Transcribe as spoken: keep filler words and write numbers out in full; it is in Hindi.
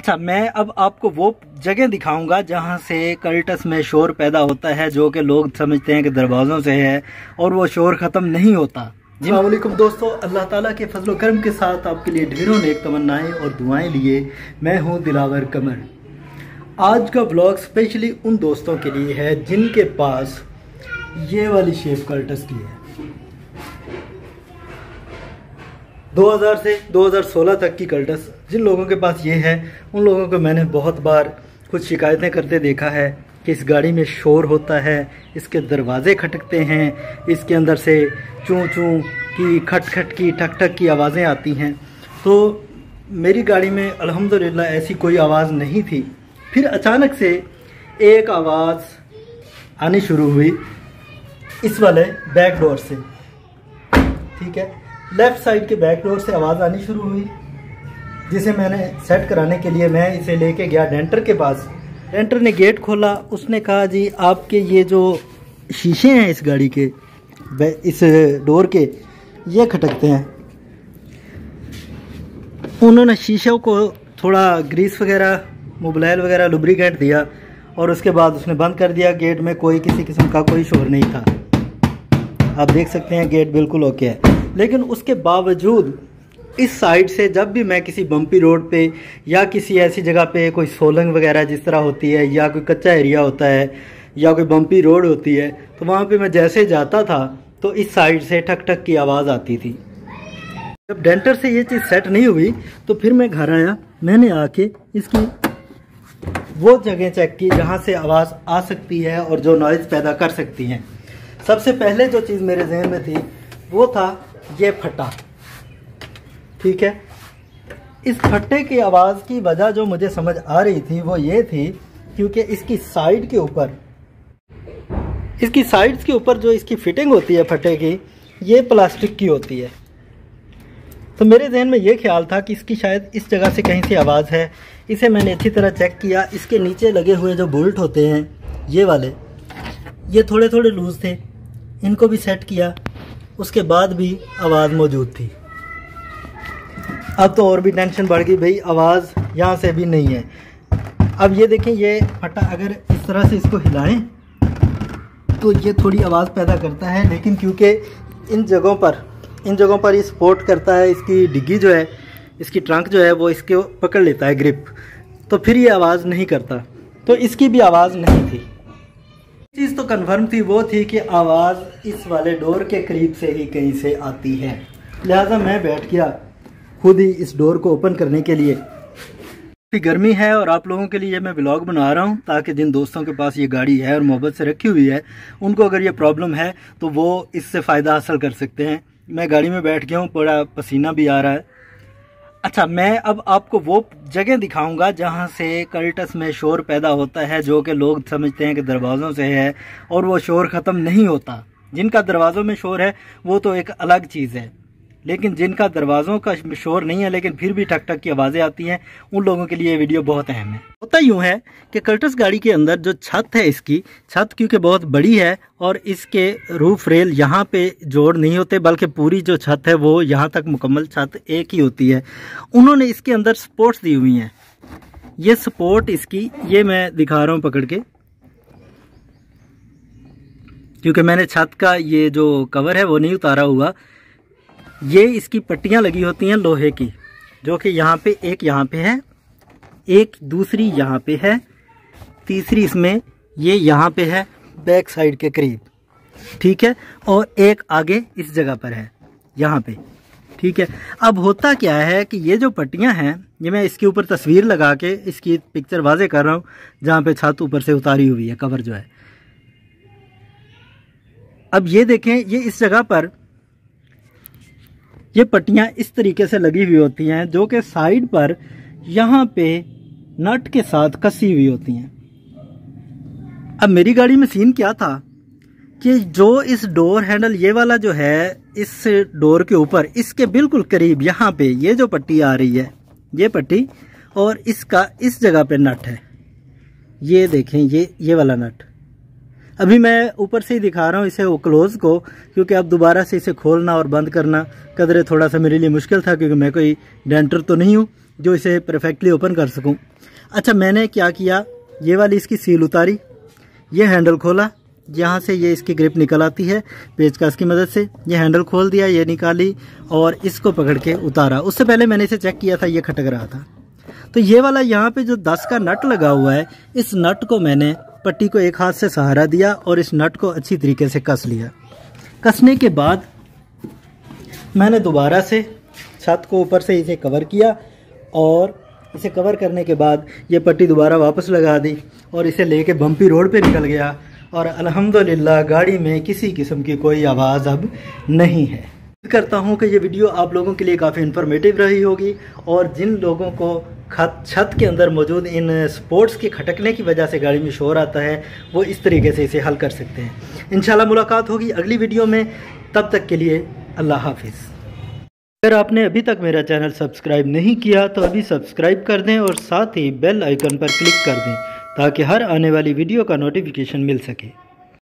अच्छा, मैं अब आपको वो जगह दिखाऊंगा जहाँ से कर्टस में शोर पैदा होता है, जो कि लोग समझते हैं कि दरवाज़ों से है और वो शोर ख़त्म नहीं होता। अस्सलाम वालेकुम दोस्तों, अल्लाह ताला के फजल करम के साथ आपके लिए ढेरों नेक तमन्नाएं और दुआएं लिए मैं हूँ दिलावर कमर। आज का ब्लॉग स्पेशली उन दोस्तों के लिए है जिनके पास ये वाली शेप कर्टस की है। दो हज़ार से दो हज़ार सोलह तक की कर्टस जिन लोगों के पास ये है, उन लोगों को मैंने बहुत बार कुछ शिकायतें करते देखा है कि इस गाड़ी में शोर होता है, इसके दरवाजे खटकते हैं, इसके अंदर से चूं चूं की, खट खट की, ठक ठक की आवाज़ें आती हैं। तो मेरी गाड़ी में अल्हम्दुलिल्लाह ऐसी कोई आवाज़ नहीं थी। फिर अचानक से एक आवाज़ आनी शुरू हुई इस वाले बैक डोर से, ठीक है, लेफ़्ट साइड के बैक डोर से आवाज़ आनी शुरू हुई, जिसे मैंने सेट कराने के लिए मैं इसे लेके गया डेंटर के पास। डेंटर ने गेट खोला, उसने कहा जी आपके ये जो शीशे हैं इस गाड़ी के, इस डोर के, ये खटकते हैं। उन्होंने शीशों को थोड़ा ग्रीस वगैरह, मोबिलाइल वगैरह, लुब्रिकेंट दिया और उसके बाद उसने बंद कर दिया। गेट में कोई किसी किस्म का कोई शोर नहीं था, आप देख सकते हैं गेट बिल्कुल ओके है। लेकिन उसके बावजूद इस साइड से जब भी मैं किसी बम्पी रोड पे या किसी ऐसी जगह पे, कोई सोलंग वगैरह जिस तरह होती है, या कोई कच्चा एरिया होता है, या कोई बम्पी रोड होती है, तो वहाँ पे मैं जैसे जाता था तो इस साइड से ठक ठक की आवाज़ आती थी। जब डेंटर से ये चीज़ सेट नहीं हुई तो फिर मैं घर आया, मैंने आके इसकी वो जगह चेक की जहाँ से आवाज़ आ सकती है और जो नॉइज़ पैदा कर सकती हैं। सबसे पहले जो चीज़ मेरे जहन में थी वो था ये फटा, ठीक है। इस फट्टे की आवाज़ की वजह जो मुझे समझ आ रही थी वो ये थी क्योंकि इसकी साइड के ऊपर, इसकी साइड्स के ऊपर जो इसकी फिटिंग होती है फट्टे की, ये प्लास्टिक की होती है। तो मेरे जहन में ये ख्याल था कि इसकी शायद इस जगह से कहीं से आवाज़ है। इसे मैंने अच्छी तरह चेक किया। इसके नीचे लगे हुए जो बोल्ट होते हैं ये वाले, ये थोड़े थोड़े लूज़ थे, इनको भी सेट किया, उसके बाद भी आवाज़ मौजूद थी। अब तो और भी टेंशन बढ़ गई, भाई आवाज़ यहाँ से भी नहीं है। अब ये देखें, ये फटा अगर इस तरह से इसको हिलाएं तो ये थोड़ी आवाज़ पैदा करता है, लेकिन क्योंकि इन जगहों पर इन जगहों पर ये सपोर्ट करता है, इसकी डिग्गी जो है, इसकी ट्रंक जो है वो इसके पकड़ लेता है ग्रिप, तो फिर ये आवाज़ नहीं करता। तो इसकी भी आवाज़ नहीं थी। चीज़ तो कन्फर्म थी, वो थी कि आवाज़ इस वाले डोर के करीब से ही कहीं से आती है। लिहाजा मैं बैठ गया खुद ही इस डोर को ओपन करने के लिए। काफ़ी गर्मी है और आप लोगों के लिए मैं व्लॉग बना रहा हूं ताकि जिन दोस्तों के पास ये गाड़ी है और मोहब्बत से रखी हुई है, उनको अगर ये प्रॉब्लम है तो वो इससे फ़ायदा हासिल कर सकते हैं। मैं गाड़ी में बैठ गया हूँ, बड़ा पसीना भी आ रहा है। अच्छा, मैं अब आपको वो जगह दिखाऊंगा जहाँ से कर्टस में शोर पैदा होता है, जो कि लोग समझते हैं कि दरवाज़ों से है और वो शोर ख़त्म नहीं होता। जिनका दरवाज़ों में शोर है वो तो एक अलग चीज़ है, लेकिन जिनका दरवाज़ों का शोर नहीं है लेकिन फिर भी ठक ठक की आवाज़ें आती हैं, उन लोगों के लिए ये वीडियो बहुत अहम है। होता यूँ है कि कर्टस गाड़ी के अंदर जो छत है, इसकी छत क्योंकि बहुत बड़ी है और इसके रूफ रेल यहाँ पे जोड़ नहीं होते, बल्कि पूरी जो छत है वो यहाँ तक मुकम्मल छत एक ही होती है। उन्होंने इसके अंदर सपोर्ट्स दी हुई हैं। ये सपोर्ट इसकी, ये मैं दिखा रहा हूँ पकड़ के, क्योंकि मैंने छत का ये जो कवर है वो नहीं उतारा हुआ। ये इसकी पट्टियां लगी होती हैं लोहे की, जो कि यहाँ पे एक यहाँ पे है, एक दूसरी यहाँ पे है, तीसरी इसमें ये यहाँ पे है बैक साइड के करीब, ठीक है, और एक आगे इस जगह पर है यहाँ पे, ठीक है। अब होता क्या है कि ये जो पट्टियां हैं, ये मैं इसके ऊपर तस्वीर लगा के इसकी पिक्चर वाजे कर रहा हूँ, जहाँ पे छत ऊपर से उतारी हुई है, कवर जो है। अब ये देखें, ये इस जगह पर ये पट्टियां इस तरीके से लगी हुई होती हैं, जो कि साइड पर यहाँ पे नट के साथ कसी हुई होती हैं। अब मेरी गाड़ी में सीन क्या था कि जो इस डोर हैंडल, ये वाला जो है, इस डोर के ऊपर, इसके बिल्कुल करीब यहाँ पे ये जो पट्टी आ रही है, ये पट्टी, और इसका इस जगह पे नट है। ये देखें, ये ये वाला नट। अभी मैं ऊपर से ही दिखा रहा हूँ इसे वो क्लोज को, क्योंकि अब दोबारा से इसे खोलना और बंद करना कदरे थोड़ा सा मेरे लिए मुश्किल था, क्योंकि मैं कोई डेंटर तो नहीं हूँ। जो इसे परफेक्टली ओपन कर सकूं। अच्छा, मैंने क्या किया, ये वाली इसकी सील उतारी, ये हैंडल खोला, यहाँ से ये इसकी ग्रिप निकल आती है पेचकस की मदद से, ये हैंडल खोल दिया, ये निकाली और इसको पकड़ के उतारा। उससे पहले मैंने इसे चेक किया था, ये खटक रहा था। तो ये वाला यहाँ पे जो दस का नट लगा हुआ है, इस नट को मैंने पट्टी को एक हाथ से सहारा दिया और इस नट को अच्छी तरीके से कस लिया। कसने के बाद मैंने दोबारा से छत को ऊपर से इसे कवर किया और इसे कवर करने के बाद ये पट्टी दोबारा वापस लगा दी और इसे लेके बम्पी रोड पे निकल गया और अल्हम्दुलिल्लाह गाड़ी में किसी किस्म की कोई आवाज़ अब नहीं है। उम्मीद करता हूँ कि ये वीडियो आप लोगों के लिए काफ़ी इन्फॉर्मेटिव रही होगी और जिन लोगों को खत छत के अंदर मौजूद इन स्पोर्ट्स के खटकने की वजह से गाड़ी में शोर आता है, वो इस तरीके से इसे हल कर सकते हैं। इंशाल्लाह मुलाकात होगी अगली वीडियो में, तब तक के लिए अल्लाह हाफिज़। अगर आपने अभी तक मेरा चैनल सब्सक्राइब नहीं किया तो अभी सब्सक्राइब कर दें और साथ ही बेल आइकन पर क्लिक कर दें ताकि हर आने वाली वीडियो का नोटिफिकेशन मिल सके।